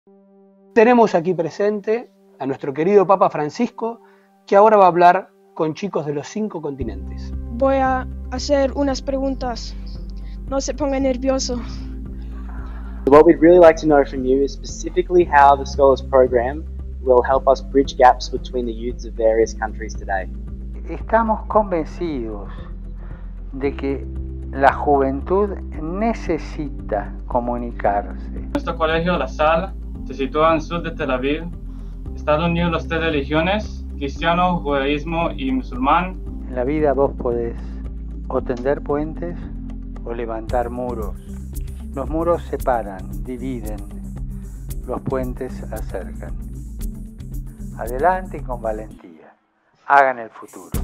Tenemos aquí presente a nuestro querido Papa Francisco, que ahora va a hablar con chicos de los 5 continentes. Voy a hacer unas preguntas. No se ponga nervioso. What we'd really like to know from you is specifically how the Scholars Program will help us bridge gaps between the youths of various countries today. Estamos convencidos de que la juventud necesita comunicarse. Nuestro colegio La Salle se sitúa en sur de Tel Aviv. Están unidos las 3 religiones, cristiano, judaísmo y musulmán. En la vida vos podés o tender puentes o levantar muros. Los muros separan, dividen, los puentes acercan. Adelante y con valentía, hagan el futuro.